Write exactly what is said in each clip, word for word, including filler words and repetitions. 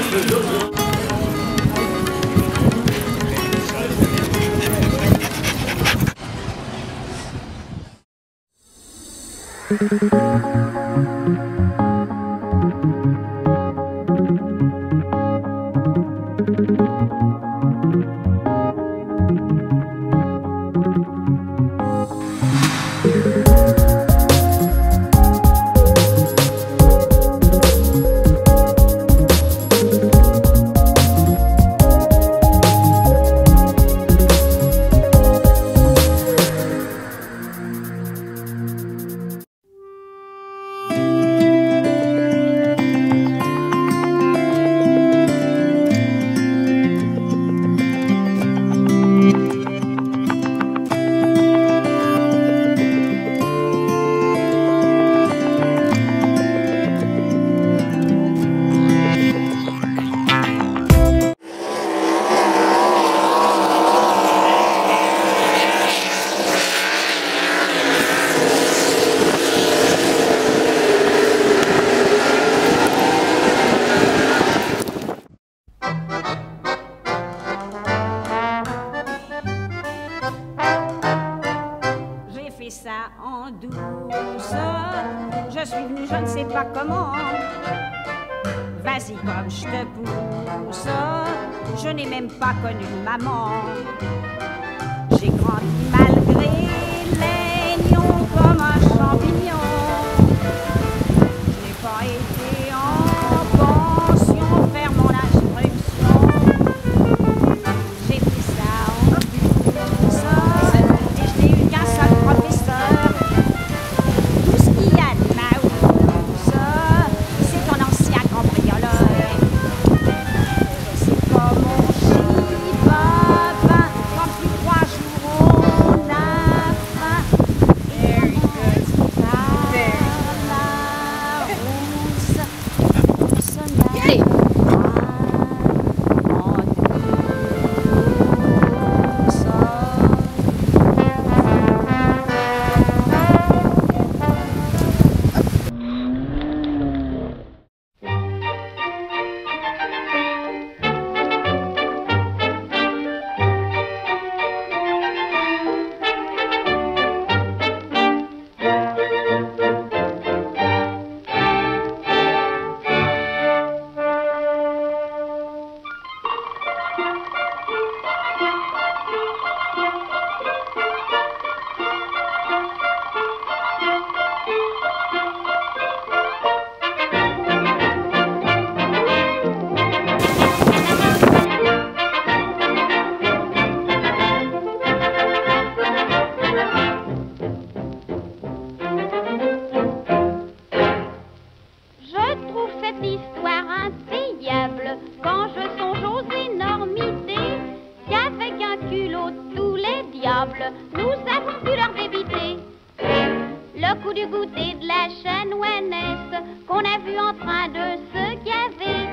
Ça en douce, je suis venue, je ne sais pas comment. Vas-y comme je te pousse, je n'ai même pas connu maman. J'ai grandi malgré les nions comme un champignon. Je n'ai pas été en pension faire mon instruction. J'ai fait ça en douce et je n'ai eu qu'un seul professeur. Nous avons pu leur éviter le coup du goûter de la chanoinesse qu'on a vu en train de se gaver.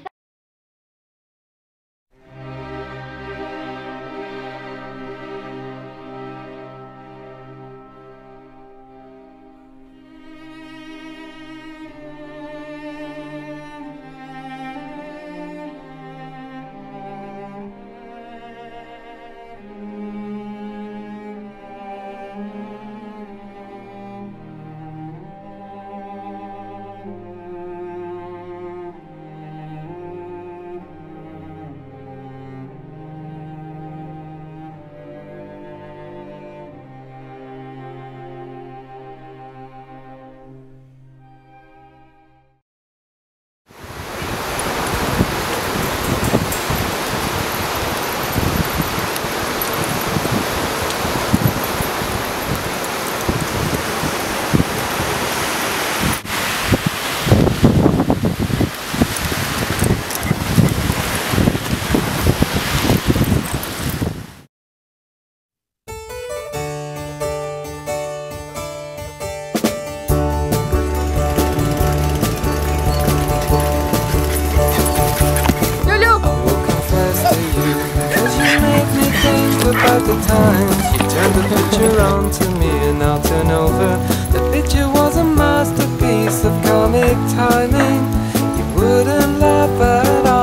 About the times you turned the picture on to me and I'll turn over. The picture was a masterpiece of comic timing. You wouldn't laugh at all.